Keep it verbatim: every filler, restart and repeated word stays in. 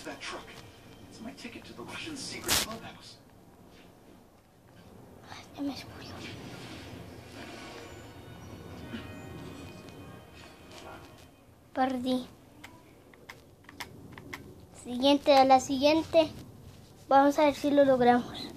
Where's that truck? It's my ticket to the Russian secret clubhouse. Ya me murió. Perdí. Siguiente, a la siguiente. Vamos a ver si lo logramos.